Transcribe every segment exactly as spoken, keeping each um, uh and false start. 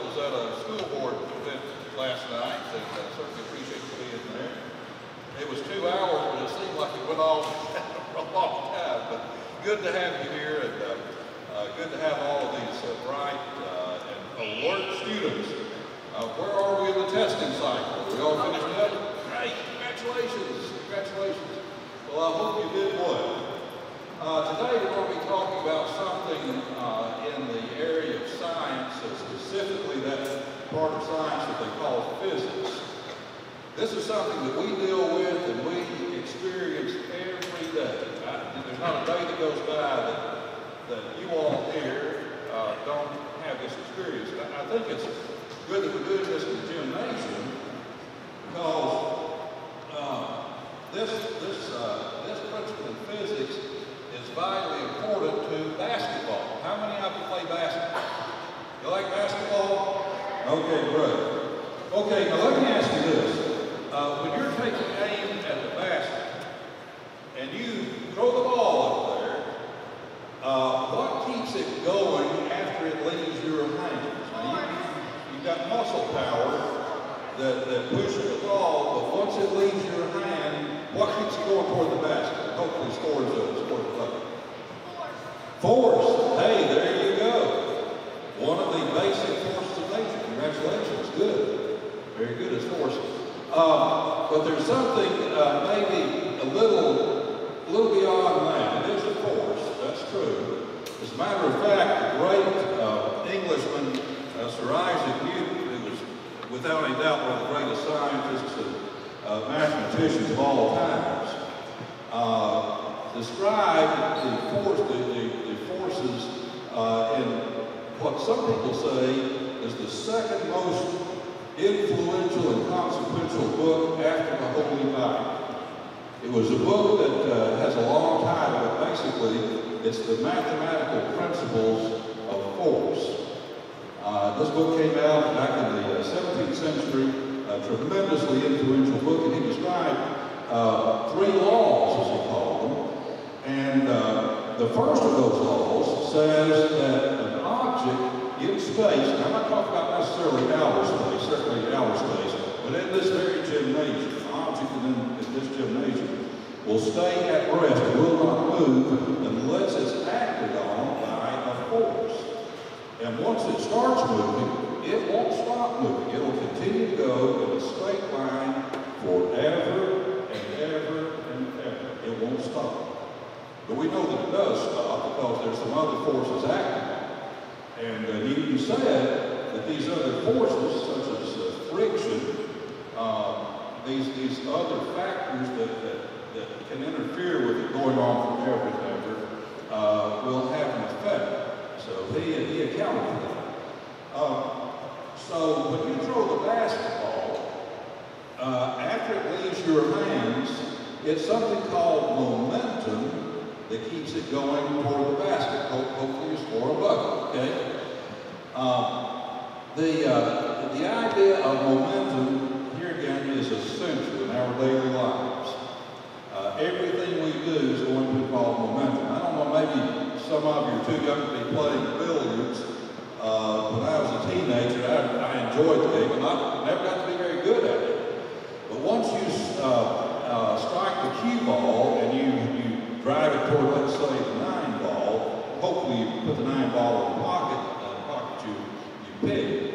was at a school board event last night, and I certainly appreciate you being there. It was two hours, but it seemed like it went on for a long time. But good to have you here, and uh, uh, good to have all of these uh, bright uh, and alert students. Uh, where are we in the testing cycle? We all finished up? Great! Congratulations! Congratulations! Well, I hope you did well. Uh, today we're going to be talking about something uh, in the area of science, and specifically that part of science that they call physics. This is something that we deal with and we experience every day. I, there's not a day that goes by that, that you all here uh, don't have this experience. I, I think it's good that we're doing this in the gymnasium because uh, this, this, uh, this principle in physics is vitally important to basketball. How many of you play basketball? You like basketball? Okay, great. Okay, now let me ask you this. Uh, when you're taking aim at the basket and you throw the ball up there, uh, what keeps it going after it leaves your hands? Now, you, you've got muscle power that, that pushes the ball, but once it leaves your hand, what keeps it going toward the basket? Hopefully scores it, scores the bucket. Force. Hey, there you go. One of the basic forces of nature. Congratulations. Good. Very good. It's force. Um, but there's something uh, maybe a little, a little beyond that. It is a force. That's true. As a matter of fact, the great uh, Englishman, uh, Sir Isaac Newton, who was without any doubt one of the greatest scientists and uh, mathematicians of all times, uh, described the force, the, the, the forces uh, in what some people say is the second most influential and consequential book after the Holy Bible. It was a book that uh, has a long title, but basically it's the mathematical principles of force. Uh, this book came out back in the uh, seventeenth century, a tremendously influential book, and he described uh, three laws, as he called them. And uh, the first of those laws says that an object in space, and I'm not talking about necessarily outer space, certainly outer space, but in this very gymnasium, an object in, in this gymnasium will stay at rest, will not move unless it's acted on by a force. And once it starts moving, it won't stop moving. It will continue to go in a straight line forever and ever and ever. It won't stop. But we know that it does stop because there's some other forces acting. And uh, Newton said that these other forces, such as uh, friction, uh, these, these other factors that, that, that can interfere with it going on forever and ever, uh, will have an effect. So he, he accounted for that. Uh, so when you throw the basketball, uh, after it leaves your hands, it's something called momentum that keeps it going toward the basket. Hopefully you score a bucket, okay? Um, the, uh, the idea of momentum, here again, is essential in our daily lives. Uh, everything we do is going to involve momentum. I don't know, maybe some of you are too young to be playing billiards. Uh, when I was a teenager, I, I enjoyed the game, and I never got to be very good at it. But once you uh, uh, strike the cue ball and you, you drive it toward, let's say, the nine ball. Hopefully you put the nine ball in the pocket, uh, the pocket you, you pick.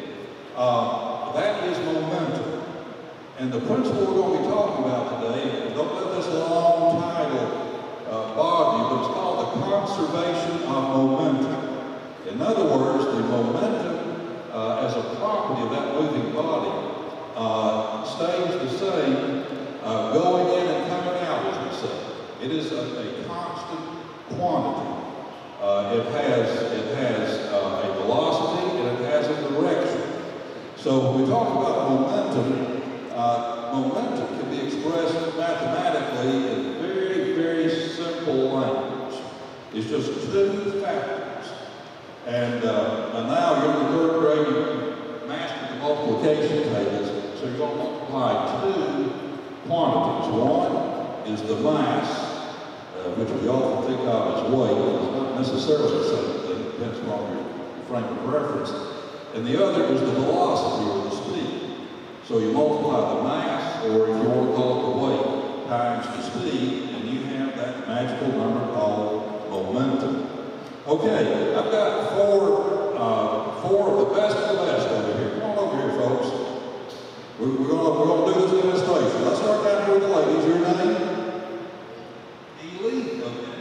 Uh, that is momentum. And the principle we're going to be talking about today, don't let this long title uh, bother you, but it's called the conservation of momentum. In other words, the momentum uh, as a property of that moving body uh, stays the same uh, going in and coming out, as we say. It is a, a constant quantity. Uh, it has, it has uh, a velocity and it has a direction. So when we talk about momentum, uh, momentum can be expressed mathematically in very, very simple language. It's just two factors. And, uh, and now you're in the third grade, you mastered the multiplication tables, so you're going to multiply two quantities. One is the mass, Uh, which we often think of as weight, but it's not necessarily the same thing, it depends on your, your frame of reference. and the other is the velocity or the speed. So you multiply the mass, or if you want to call it the weight, times the speed, and you have that magical number called momentum. Okay, I've got four, uh, four of the best of the best over here. Come on over here, folks. We're, we're going we're gonna do this demonstration. Let's start down here with the ladies. Your name? Ely. Okay.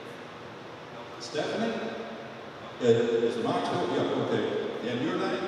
Stephanie? Uh, is the mic still? Yeah, okay. And your name?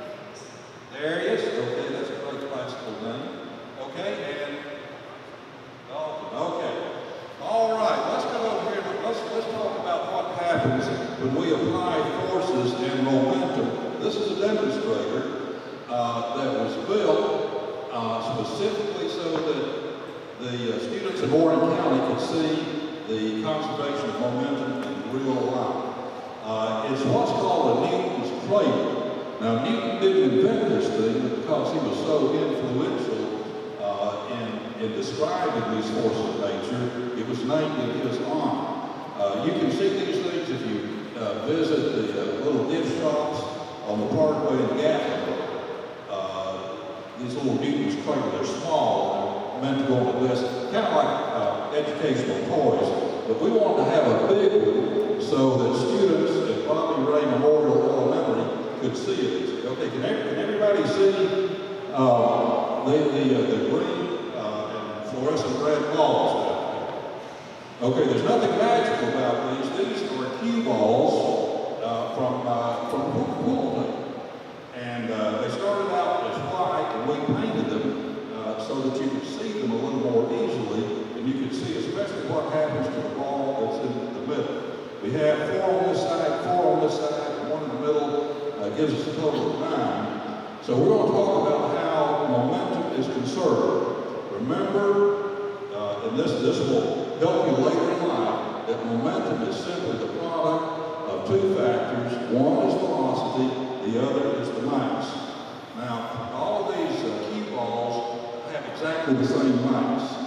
Darius. Okay, that's a great classical name. Okay, and Dalton. Okay. All right, let's go over here. Let's, let's talk about what happens when we apply forces and momentum. This is a demonstrator uh, that was built uh, specifically so that the uh, students in Warren County could see the conservation of momentum in real life. Uh, it's what's called a Newton's cradle. Now, Newton didn't invent this thing because he was so influential uh, in, in describing these forces of nature. It was named in his honor. Uh, you can see these things if you uh, visit the uh, little gift shops on the Parkway in Gatlinburg. Uh, these little Newton's cradle, they're small, they're meant to go on the desk, kind of like uh, educational toys. But we want to have a big one so that students at Bobby Ray Memorial Elementary could see it. Okay, can, every, can everybody see uh, the, the, uh, the green uh, and fluorescent red balls down there? Okay, there's nothing magical about these. These are cue balls uh, from, uh, from pool tape. And uh, they started out as white, and we painted them uh, so that you could see them a little more easily, and you could see especially what happens to the ball that's in the middle. We have four on this side, four on this side, and one in the middle. Uh, gives us a total of nine. So we're going to talk about how momentum is conserved. Remember, uh, and this, this will help you later in life, that momentum is simply the product of two factors. One is velocity, the other is the mass. Now, all of these uh, cue balls have exactly the same mass,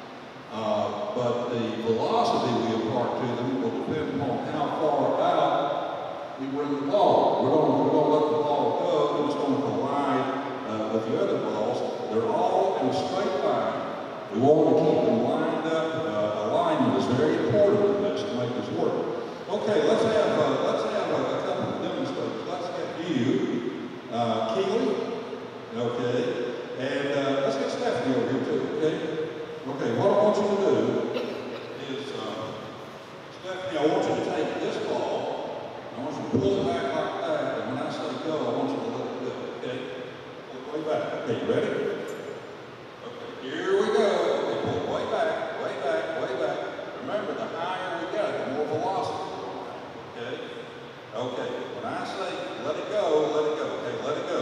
uh, but the velocity we impart to them will depend upon how far out we bring the ball. We're going, to, we're going to let the ball go, and it's going to collide uh, with the other balls. They're all in a straight line. We want to keep them lined up. Uh, alignment is very important in this to make this work. Okay, let's have uh, let's have a, a couple of demonstrators. Let's have you, uh, Keely. Okay, and uh, let's get Stephanie over here too. Okay. Okay. What I want you to do is, uh, Stephanie, I want you to take this ball. I want you to pull it back like that, and when I say go, I want you to let it go, okay? Pull it way back. Okay, you ready? Okay, here we go. Okay, pull it way back, way back, way back. Remember, the higher we go, the more velocity, okay? Okay, when I say let it go, let it go, okay, let it go.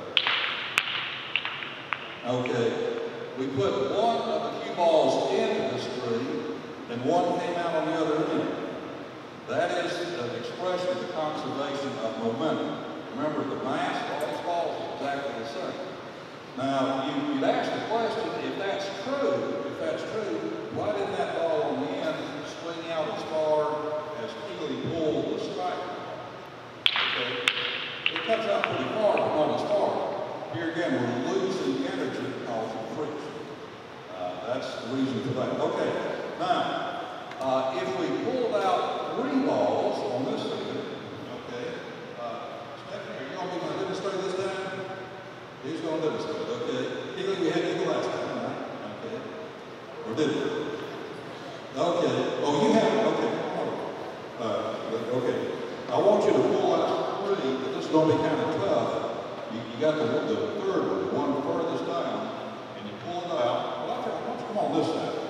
Okay, we put one of the cue balls into the stream, and one came out on the other end. That is an expression of the conservation of momentum. Remember, the mass of all these balls is exactly the same. Now, you, you'd ask the question, if that's true, if that's true, why didn't that ball on the end swing out as far as Keely pulled the striker? Okay? It cuts out pretty far, but not as far. Here again, we're losing energy because of friction. Uh, that's the reason for that. Okay, now, Uh, if we pulled out three balls on this end, okay, uh, Stephanie, are you going to be my demonstrator this time? He's going to demonstrate, okay. Keely, we had you the last time, right? Okay. Or did we? Okay. Oh, you have it? Okay. Uh, okay. I want you to pull out three, but this is going to be kind of tough. You, you got the, the third one, the one furthest down, and you pull it out. Well, I want you to come on this side.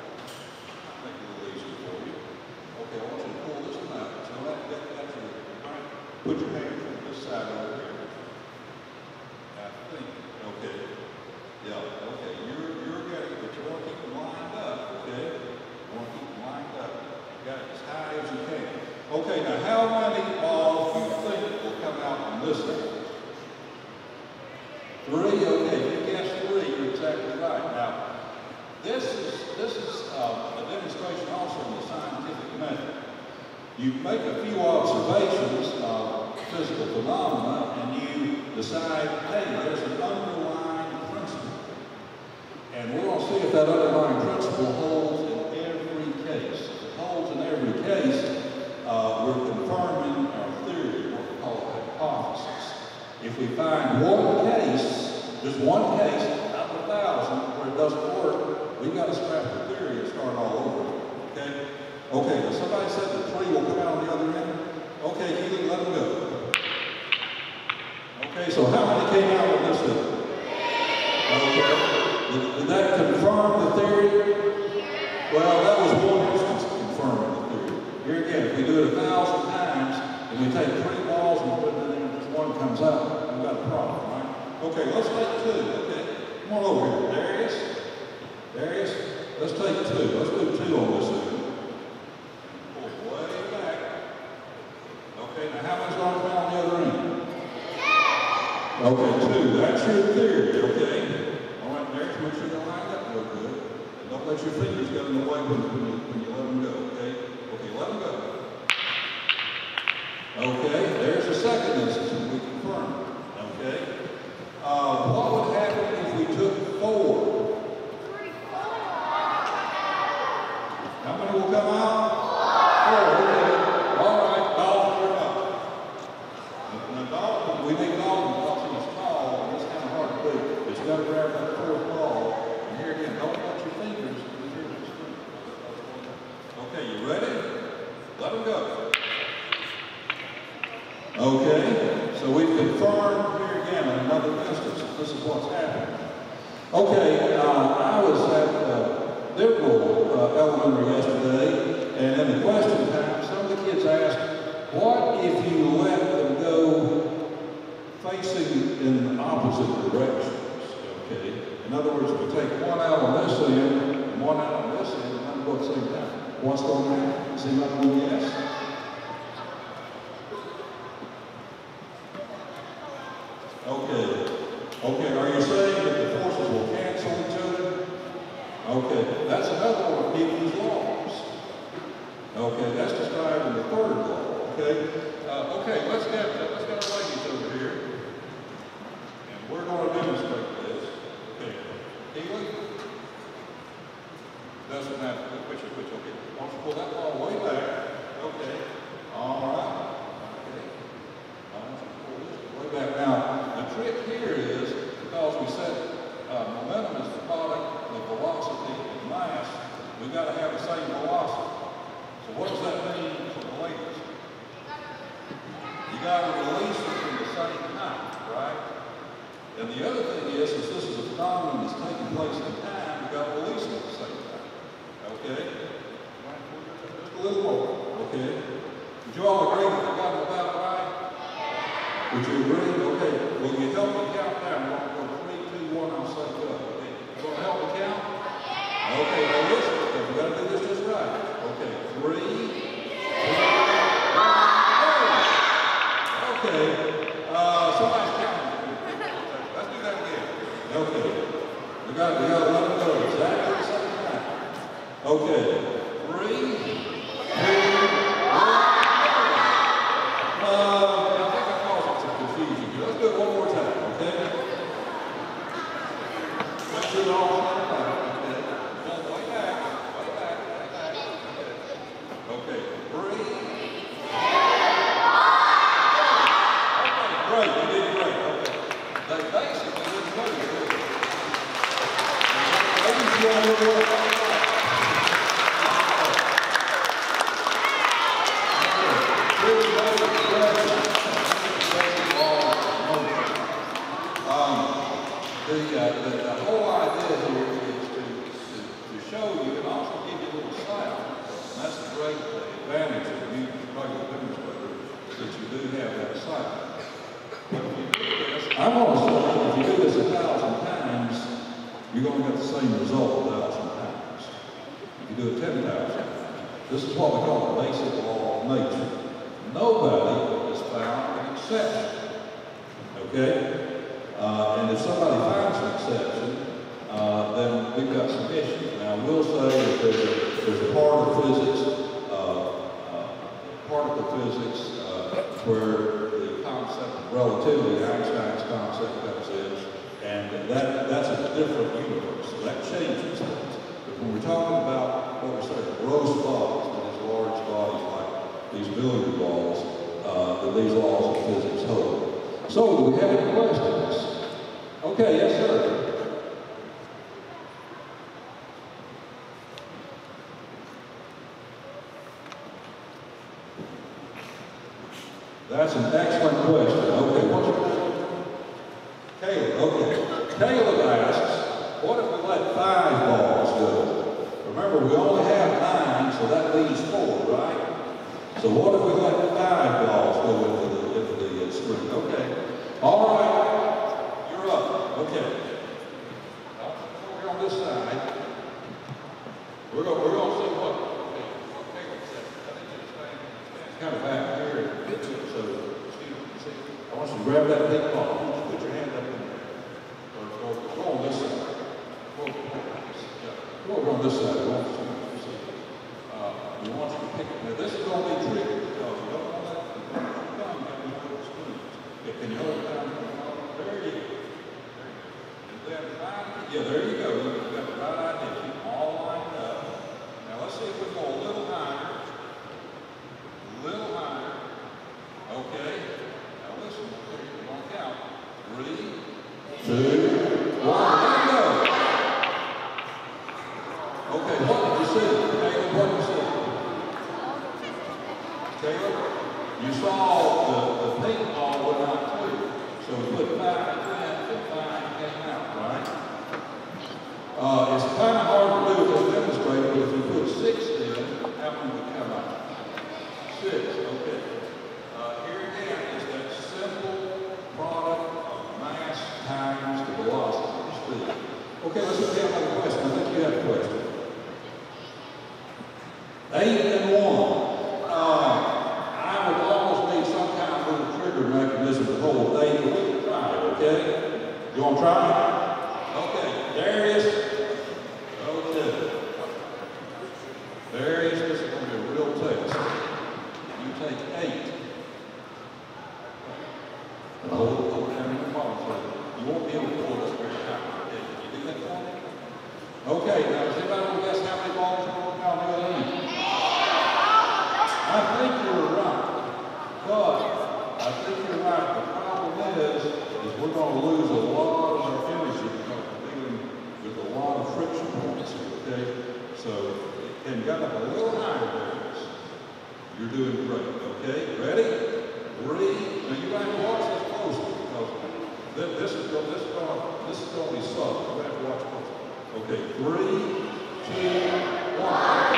Put your hand on this side over here. I think, okay. Yeah, okay. You're, you're ready, but you want to keep them lined up, okay? You want to keep them lined up. You got it as high as you can. Okay, now how many balls do you think will come out on this side? Three, okay. If you guess three, you're exactly right. Now, this is, this is uh, a demonstration also in the scientific method. You make a few observations. Uh, physical phenomena and you decide, hey, there's an underlying principle. And we're going to see if that underlying principle holds in every case. If it holds in every case, uh, we're confirming our theory, what we call a hypothesis. If we find one case, just one case out of a thousand where it doesn't work, we've got to scrap the theory and start all over. Okay? Okay, now somebody said the tree will come out on the other end. Okay, Keely, let them go. Okay, so how many came out on this end? Okay. Did, did that confirm the theory? Well, that was one instance of confirming the theory. Here again, if we do it a thousand times, and we take three balls and put it in and just one comes out, we've got a problem, right? Okay, let's take two, okay? Come on over here. Darius? Darius? Let's take two. Let's do two on this end. Pull way back. Okay, now how many's going to come out on the other end? Okay, two. That's your theory, okay? All right, Darius, make sure they're lined up real good. And don't let your fingers get in the way when, when, you, when you let them go, okay? Okay, let them go. Okay, there's the second instance, and we confirm it, okay? Uh, what would happen if we took four? How many will come out? Four, okay. All right, Dalton, you're up. Now, Dalton, we need Dalton because he's tall, and it's kind of hard to do. But you got to grab that fourth ball. And here again, don't let your fingers be here in the screen. Okay, you ready? Let them go. Okay, so we've confirmed here again in another instance that this is what's happening. Okay, uh, I was at uh, Liberal uh, Elementary yesterday, and in the question time, some of the kids asked, what if you let them go facing in opposite directions? Okay, in other words, we take one out on this end and one out on this end, and let them go at the same time. What's going to happen? Does anybody know yes? Okay. Okay, are you saying that the forces will cancel each other? Okay, that's another one of Newton's laws. Okay, that's described in the third law. Okay, uh, okay, let's get let's get our ladies over here, and we're going to demonstrate this. Okay, Keely, doesn't matter which is which. Okay, why don't you pull that ball way back? Okay, all right. Okay, why don't you pull this way back now? The trick here is, because we said uh, momentum is the product of velocity and mass, we've got to have the same velocity. So what does that mean for the ladies? You got to release it in the same time, right? And the other thing is, since this is a phenomenon that's taking place in time, you've got to release it at the same time. Okay? Just a little more. Okay? Would you all agree that I got it about right? Would you agree? Okay. Will you help me count down? We're going to go three, two, one, I'll say go. Okay. You want to help me count? Okay, now listen. Okay, we got to do this just right. Okay, three, two, one, go. Okay. Uh, somebody's counting. Let's do that again. Okay. We got we got to let them go exactly the same time. Okay. Three, two, one, go. Uh, Let's do it one more time, okay? Let's do it all one more time, okay? Well, way back, way back, way back. Okay, three. Okay, great, you did great, okay. They basically didn't know you did. Ladies, you all did well. The, uh, the, the whole idea here is to, to, to show you and also give you a little sound. And that's the great advantage of Newton's regular demonstrator, is that you do have that sound. But if you do this, I'm going to say if you do this a thousand times, you're going to get the same result a thousand times. If you do it ten thousand times, this is what we call the basic law of nature. Nobody has found an exception. Okay? Uh, and if somebody finds an exception, uh, then we've got some issues. Now, we'll say that there's a, there's a part of physics, uh, uh, particle physics, uh, where the relativity, Einstein's concept comes in, and that, that's a different universe. So that changes things. But when we're talking about what we're saying, gross bodies, that is large bodies like these billiard balls, uh, that these laws of physics hold. So, do we have any questions? Okay, yes, sir. That's an excellent question. Okay, what's your name? Caleb, okay. Caleb asks, what if we let five balls go? Remember, we only have nine, so that leaves four, right? So what if we let five balls go into the, into the uh, screen? Okay. All right. You're up. Okay. Over on this side. We're going we're going to see what, okay, what Caleb said. I think it's kind of back here. So, see, I want you to grab that big ball. Just put your hand up in there. Or, or go on this side. Go, go, yeah. go over on this side. I want you to see. Uh, we want you to pick it. Now, this is going to be tricky because you don't want that. You don't want your thumb getting over the screen. Okay, can you hold it down? There you go. And then finally, yeah, there you go. You've got the right idea. Keep them all lined up. Now, let's see if we go a little higher. A little higher. Okay, now listen, you're going to count. Three, two, one, there you go. Okay, what did you see? Caleb, what did you see? Caleb, you saw the, the pink ball went out too. So we put five in and five came out, right? Uh, it's kind of hard to do as demonstrated, but if you put six in, how many would come out? Six, okay. Times the velocity of speed. Okay, let's look at another question. I think you have a question. Eight and one. Uh, I would almost need some kind of little trigger mechanism to hold eight, but we can try it, okay? You want to try it? Okay, there it is. Okay. There it is. This is going to be a real test. You take eight. And hold it, hold it down in your palm. You won't be able to pull this very high. Okay, can you do that for me? Okay, now does anybody want to guess how many balls are going down the other end? I think you're right. But I think you're right. The problem is, is we're going to lose a lot of our energy because we're dealing with a lot of friction points here, okay? So, and got up a little higher there. You're doing great, okay? Ready? Three. Now you got to watch this closely because This is going, this is going, this is going to be subtle. You have to watch closely. Okay, three, two, one.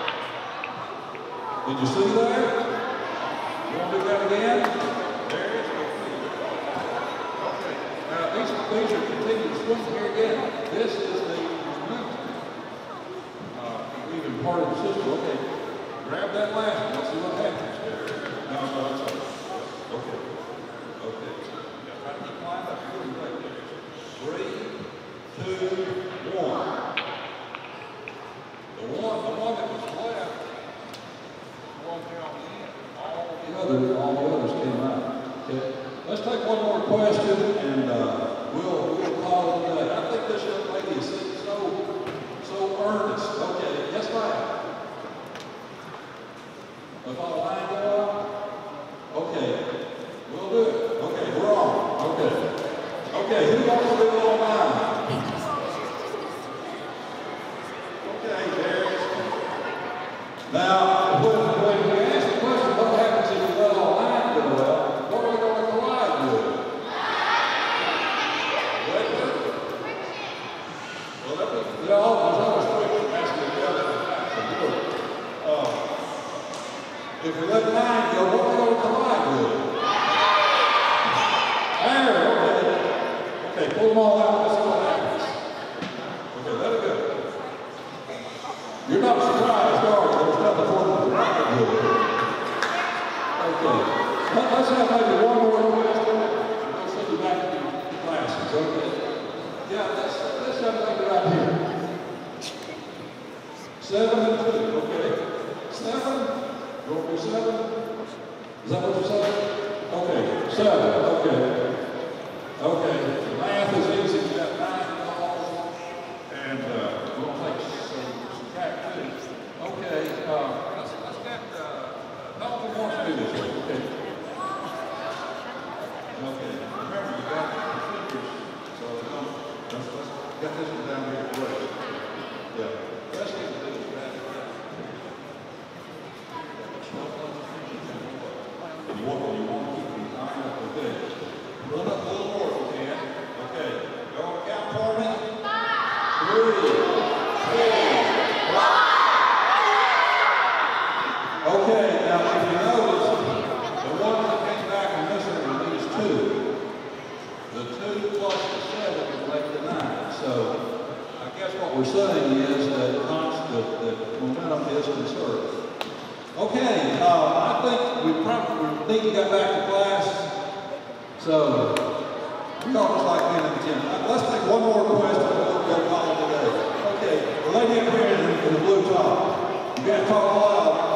Did you see that? You want to do that again? There it is. Okay. Now these things are continuing to swing here again. This is the momentum. Uh, we've imparted the system. Okay. Grab that last one. Let's see what happens there. No, no, it's okay. Okay. Okay. Three, two, one. The one, the one that was left, one down the end. All the other, all the others came out. Okay. Let's take one more question, and uh, we'll we'll call it a day. I think this young lady is so so earnest. Okay, yes, ma'am. If all line go up, okay, we'll do it. Okay, we're on. Okay. Okay, who wants to do it all nine? Okay, there it is. Now, when, when we ask the question, what happens if you let all nine go well, what are we going to collide with? Later? Well, that was, there's always friction. That's the other uh, If we let nine go, what are we going to collide with? There, okay. Okay, pull them all out. Let's see what happens. Okay, let it go. You're not surprised, are you? There's nothing for them to ride with. Okay. Let, let's have maybe one more question. We'll send you back to the classes. Okay. Yeah, let's, let's have maybe right here. Seven and two. Okay. Seven. You want to do seven? Is that what you said? Okay. seven, okay. Okay, the math is easy, we've got nine balls, and uh, we're going to take some subtract two. Okay, uh, let's, let's get, uh, no one wants to do this, okay? Okay, remember, you got the fingers, so don't, let's, let's get this one down here first. Yeah, best thing to do is grab it down. You want, you want to keep these iron up with this. Run up a little more if you can. Okay, go on count for me. Three, two, one. Okay, now if you notice, the one that came back on this one will leave two. The two plus the seven will make the nine. So I guess what we're saying is that constant, that momentum is conserved. Okay, uh, I think we probably need to get back to class. So we almost like being in the gym. Let's take one more question and we'll go call it today. Okay, the lady up here in the blue top. You got to talk loud.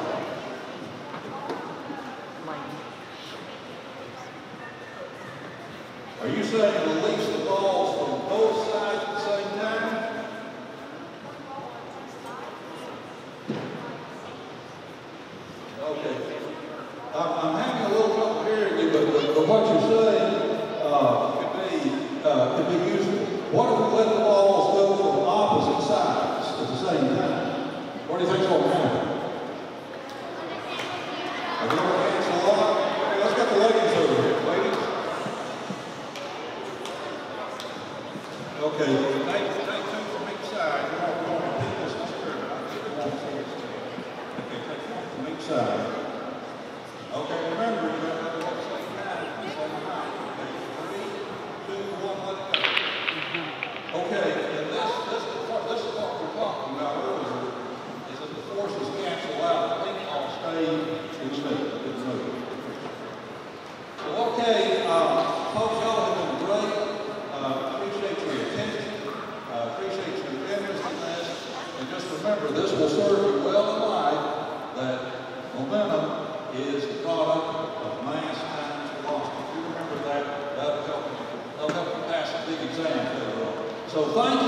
Are you saying release the balls from both sides at the same time? Okay. I'm, I'm having a little trouble hearing you, but, but, but what you're saying uh, could be uh, could be useful. What if we let the balls go from opposite sides at the same time? What do you think's going to happen? Are we going to cancel out? Okay, let's get the ladies over here, ladies. Okay, take, take two from each side. You want to repeat this experiment. I think we won't see this. Okay, take one from each side. Okay, remember, you got to have the same time at the same time. Okay, three, two, one, let it go. Okay, and this, this, is what, this is what we were talking about earlier, is that the forces cancel out. I think I'll stay in the middle. So, okay, uh, folks, y'all have been great. Uh, appreciate your attention. Uh, appreciate your interest in this. And just remember, this will serve you well in life, that momentum is the product of mass times velocity. If you remember that, that'll help you, that'll help you pass a big exam later on. So thank